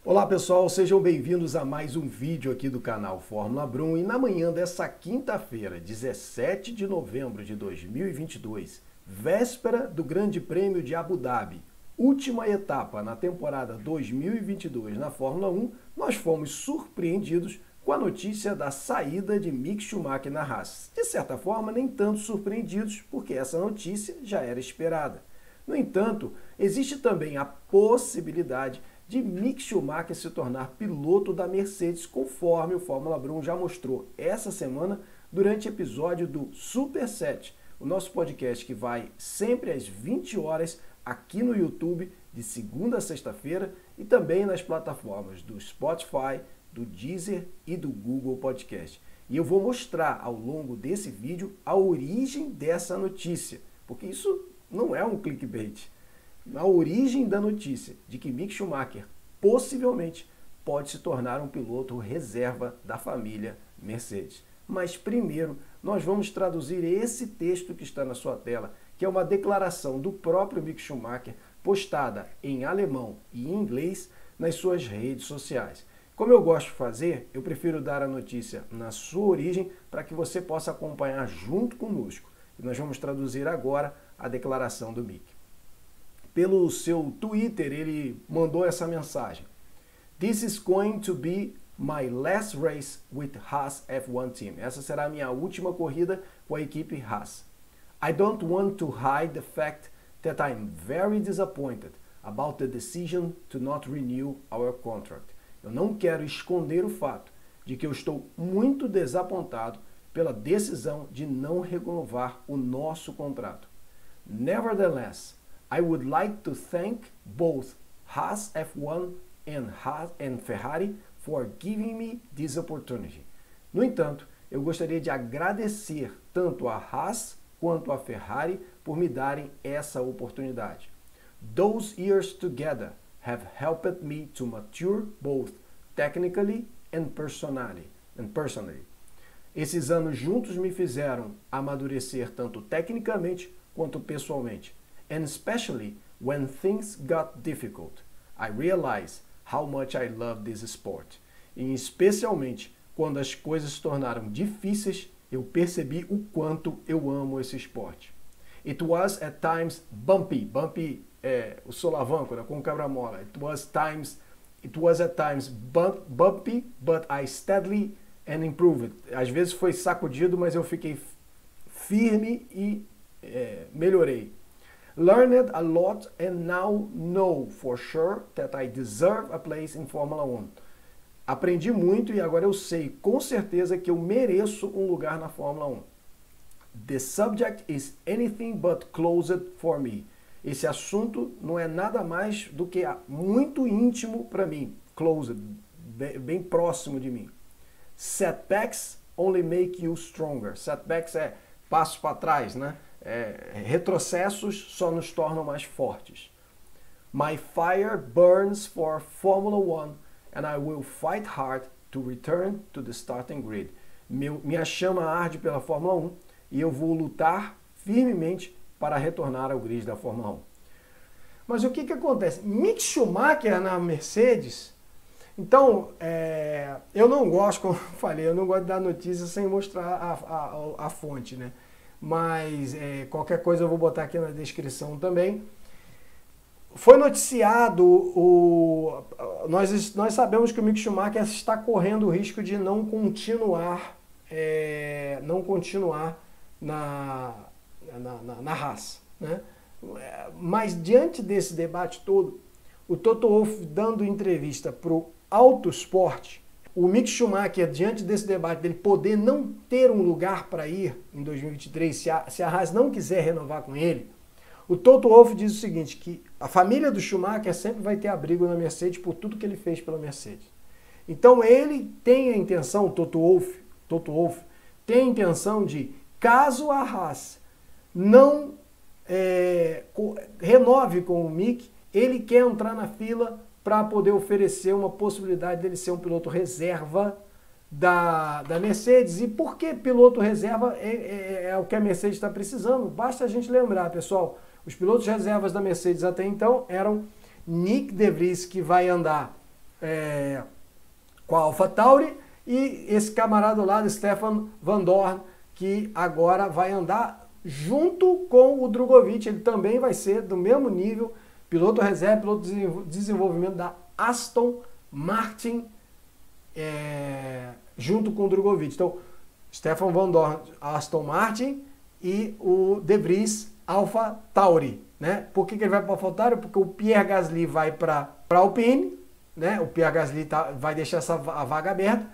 Olá pessoal, sejam bem-vindos a mais um vídeo aqui do canal Fórmula Brum. E na manhã dessa quinta-feira, 17 de novembro de 2022, véspera do Grande Prêmio de Abu Dhabi, última etapa na temporada 2022 na Fórmula 1, nós fomos surpreendidos com a notícia da saída de Mick Schumacher na Haas. De certa forma, nem tanto surpreendidos, porque essa notícia já era esperada. No entanto, existe também a possibilidade de Mick Schumacher se tornar piloto da Mercedes, conforme o Fórmula Brum já mostrou essa semana durante o episódio do Super 7, o nosso podcast que vai sempre às 20 horas aqui no YouTube, de segunda a sexta-feira, e também nas plataformas do Spotify, do Deezer e do Google Podcast. E eu vou mostrar ao longo desse vídeo a origem dessa notícia, porque isso não é um clickbait. A origem da notícia de que Mick Schumacher possivelmente pode se tornar um piloto reserva da família Mercedes. Mas primeiro, nós vamos traduzir esse texto que está na sua tela, que é uma declaração do próprio Mick Schumacher, postada em alemão e em inglês nas suas redes sociais. Como eu gosto de fazer, eu prefiro dar a notícia na sua origem para que você possa acompanhar junto conosco. E nós vamos traduzir agora a declaração do Mick. Pelo seu Twitter, ele mandou essa mensagem. This is going to be my last race with Haas F1 team. Essa será a minha última corrida com a equipe Haas. I don't want to hide the fact that I'm very disappointed about the decision to not renew our contract. Eu não quero esconder o fato de que eu estou muito desapontado pela decisão de não renovar o nosso contrato. Nevertheless, I would like to thank both Haas F1 and Ferrari for giving me this opportunity. No entanto, eu gostaria de agradecer tanto a Haas quanto a Ferrari por me darem essa oportunidade. Those years together have helped me to mature both technically and personally. Esses anos juntos me fizeram amadurecer tanto tecnicamente quanto pessoalmente. And especially when things got difficult, I realized how much I love this sport. E especialmente quando as coisas se tornaram difíceis, eu percebi o quanto eu amo esse esporte. It was at times bumpy. Bumpy é o solavanco, né, com o quebra-mola. It was at times bumpy, but I steadily and improved. Às vezes foi sacudido, mas eu fiquei firme e melhorei. Learned a lot and now know for sure that I deserve a place in Fórmula 1. Aprendi muito e agora eu sei com certeza que eu mereço um lugar na Fórmula 1. The subject is anything but closed for me. Esse assunto não é nada mais do que muito íntimo para mim. Closed, bem próximo de mim. Setbacks only make you stronger. Setbacks é passos para trás, né? Retrocessos só nos tornam mais fortes. My fire burns for Formula 1 and I will fight hard to return to the starting grid. Minha chama arde pela Fórmula 1 e eu vou lutar firmemente para retornar ao grid da Fórmula 1. Mas o que acontece? Mick Schumacher na Mercedes. Então, eu não gosto, como eu falei, eu não gosto de dar notícia sem mostrar a fonte, né? Mas qualquer coisa eu vou botar aqui na descrição também. Foi noticiado, nós sabemos que o Mick Schumacher está correndo o risco de não continuar na Haas, né? Mas diante desse debate todo, o Toto Wolff dando entrevista para o Autosport, o Mick Schumacher, diante desse debate dele poder não ter um lugar para ir em 2023, se a Haas não quiser renovar com ele, o Toto Wolff diz o seguinte, que a família do Schumacher sempre vai ter abrigo na Mercedes por tudo que ele fez pela Mercedes. Então ele tem a intenção, Toto Wolff tem a intenção de, caso a Haas não renove com o Mick, ele quer entrar na fila para poder oferecer uma possibilidade dele ser um piloto reserva da Mercedes. E por que piloto reserva é o que a Mercedes está precisando? Basta a gente lembrar, pessoal, os pilotos reservas da Mercedes até então eram Nick De Vries, que vai andar com a AlphaTauri, e esse camarada lá, Stefan Van Dorn, que agora vai andar junto com o Drugovich. Ele também vai ser do mesmo nível, piloto reserva, piloto de desenvolvimento da Aston Martin, junto com o Drugovich. Então, Stefan Van Dorn, Aston Martin, e o De Vries, AlphaTauri, né? Por que ele vai para a AlphaTauri? Porque o Pierre Gasly vai para a Alpine, né? O Pierre Gasly vai deixar a vaga aberta.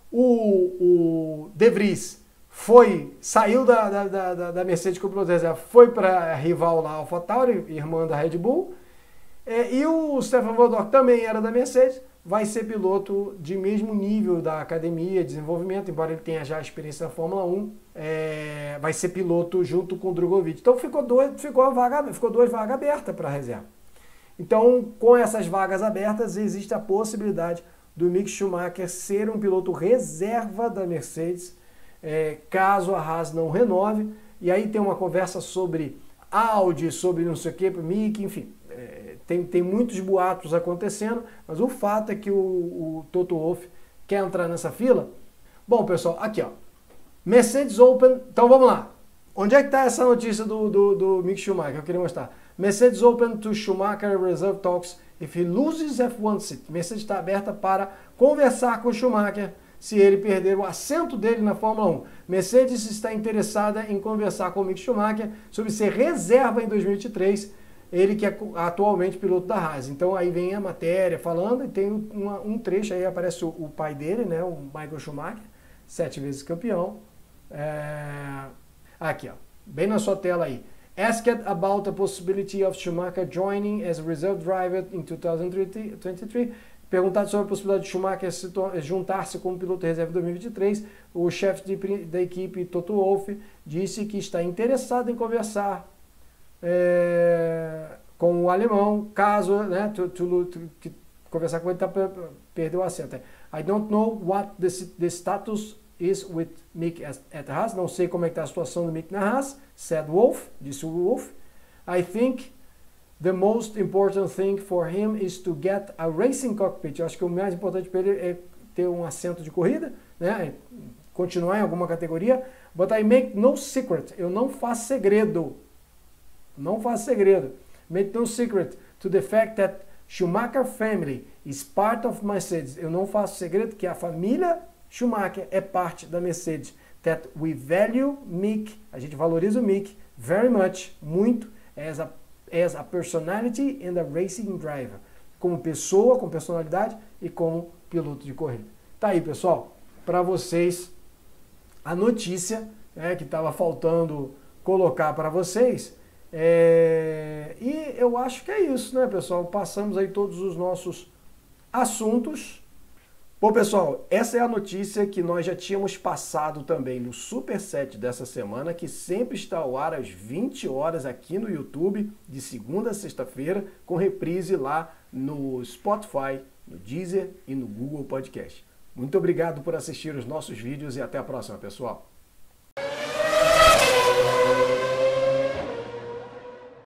O De Vries saiu da Mercedes como piloto reserva, foi para a rival lá, AlphaTauri, irmã da Red Bull. E o Stefan Van Dorn também era da Mercedes, vai ser piloto de mesmo nível da academia, desenvolvimento, embora ele tenha já experiência na Fórmula 1, vai ser piloto junto com o Drugovich. Então ficou duas vagas abertas para a reserva. Então, com essas vagas abertas, existe a possibilidade do Mick Schumacher ser um piloto reserva da Mercedes, caso a Haas não renove. E aí tem uma conversa sobre Audi, sobre não sei o que, Mick, enfim. Tem muitos boatos acontecendo, mas o fato é que o Toto Wolff quer entrar nessa fila. Bom, pessoal, aqui ó, Mercedes Open, então vamos lá. Onde é que está essa notícia do Mick Schumacher? Eu queria mostrar. Mercedes Open to Schumacher Reserve Talks if he loses F1 seat. Mercedes está aberta para conversar com o Schumacher se ele perder o assento dele na Fórmula 1. Mercedes está interessada em conversar com o Mick Schumacher sobre ser reserva em 2023, ele que é atualmente piloto da Haas. Então aí vem a matéria falando, e tem um trecho aí, aparece o pai dele, né, o Michael Schumacher, 7 vezes campeão. Aqui, ó, bem na sua tela aí. Asked about the possibility of Schumacher joining as reserve driver in 2023. Perguntado sobre a possibilidade de Schumacher juntar-se como piloto de reserva em 2023, o chefe da equipe, Toto Wolff, disse que está interessado em conversar com o alemão, caso, né, conversar com ele, perdeu o assento. I don't know what the status is with Mick at Haas. Não sei como é que está a situação do Mick na Haas, said Wolff, disse o Wolff. I think the most important thing for him is to get a racing cockpit. Eu acho que o mais importante para ele é ter um assento de corrida, né, continuar em alguma categoria. But I make no secret. Eu não faço segredo. Não faço segredo. Make no secret to the fact that Schumacher family is part of Mercedes. Eu não faço segredo que a família Schumacher é parte da Mercedes. That we value Mick, a gente valoriza o Mick very much, muito, as a personality and a racing driver. Como pessoa, com personalidade e como piloto de corrida. Tá aí, pessoal, para vocês a notícia que estava faltando colocar para vocês. E eu acho que é isso, né, pessoal? Passamos aí todos os nossos assuntos. Bom, pessoal, essa é a notícia que nós já tínhamos passado também no Superset dessa semana, que sempre está ao ar às 20 horas aqui no YouTube, de segunda a sexta-feira, com reprise lá no Spotify, no Deezer e no Google Podcast. Muito obrigado por assistir os nossos vídeos e até a próxima, pessoal.